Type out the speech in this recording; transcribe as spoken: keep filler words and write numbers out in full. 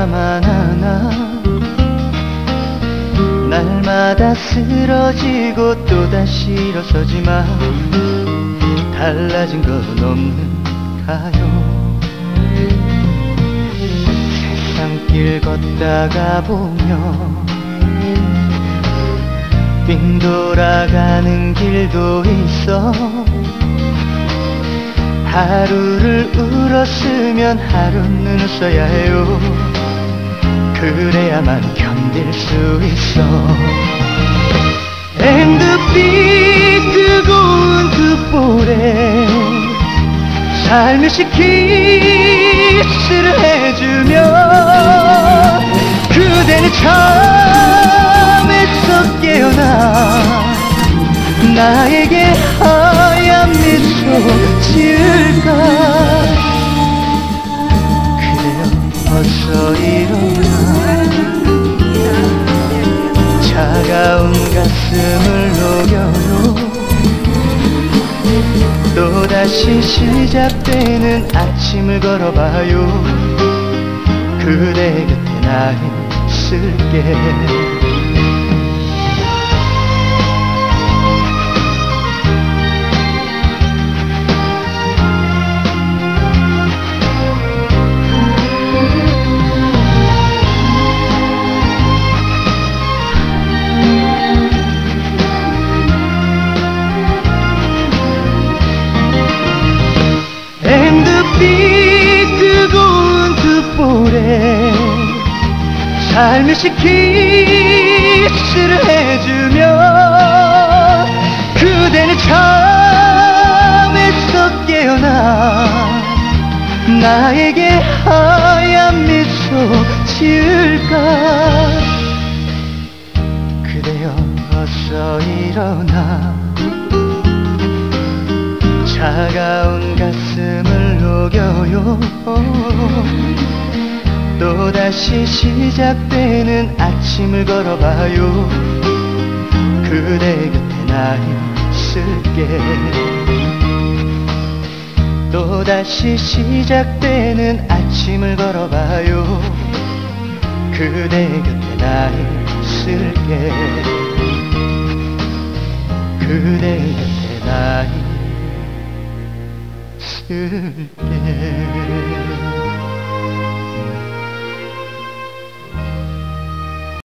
혼자만 하나. 날마다 쓰러지고 또다시 일어서지만 달라진 건 없는가요? 세상길 걷다가 보면 빙 돌아가는 길도 있어. 하루를 울었으면 하루는 웃어야 해요. 그래야만 견딜 수 있어. 핸드빛 그 고운 두 볼에 살며시 키스를 해주며 그대는 잠에서 깨어나 나에게 하얀 미소 지을까. 그대여 어서 일어나 차가운 가슴을 녹여요. 또다시 시작되는 아침을 걸어봐요. 그대 곁에 나 있을게. 핸드빛 그 고운 두 볼에 살며시 키스를 해주며 그대는 잠에서 깨어나 나에게 하얀 미소 지을까. 그대여 어서 일어나 차가운 가슴을 녹여요. 또다시 시작되는 아침을 걸어봐요. 그대 곁에 나 있을게. 또다시 시작되는 아침을 걸어봐요. 그대 곁에 나 있을게. 그대 곁에 나 있을게.